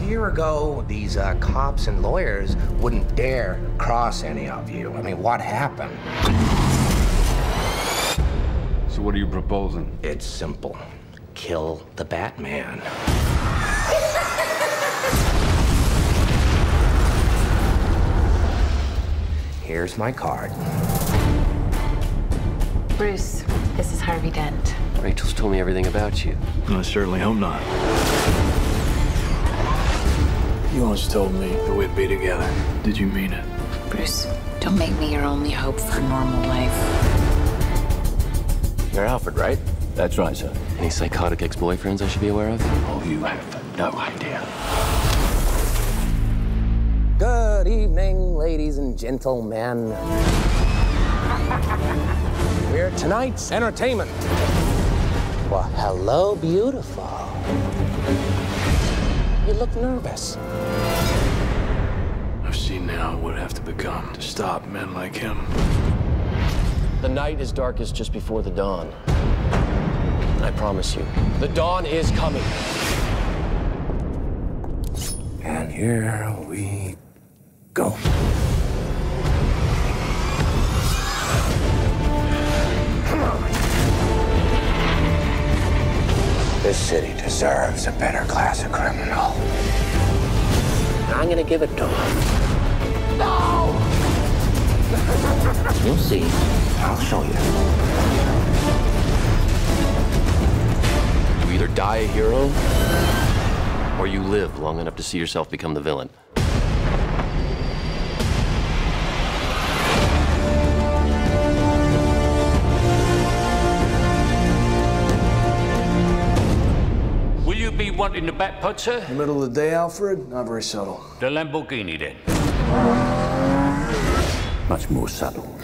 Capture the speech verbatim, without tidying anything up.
year ago, these uh, cops and lawyers wouldn't dare cross any of you. I mean, what happened? So what are you proposing? It's simple. Kill the Batman. Here's my card. Bruce, this is Harvey Dent. Rachel's told me everything about you. I certainly hope not. You once told me that we'd be together. Did you mean it? Bruce, don't make me your only hope for a normal life. You're Alfred, right? That's right, sir. Any psychotic ex-boyfriends I should be aware of? Oh, you have no idea. Good evening, ladies and gentlemen. We're tonight's entertainment. Well, hello, beautiful. You look nervous. I've seen now what would have to become to stop men like him. The night is darkest just before the dawn. I promise you, the dawn is coming. And here we go. This city deserves a better class of criminal. I'm gonna give it to him. No! You'll see. I'll show you. You either die a hero, or you live long enough to see yourself become the villain. Will you be wanting the back putt, sir? In the middle of the day, Alfred? Not very subtle. The Lamborghini, then. Much more subtle.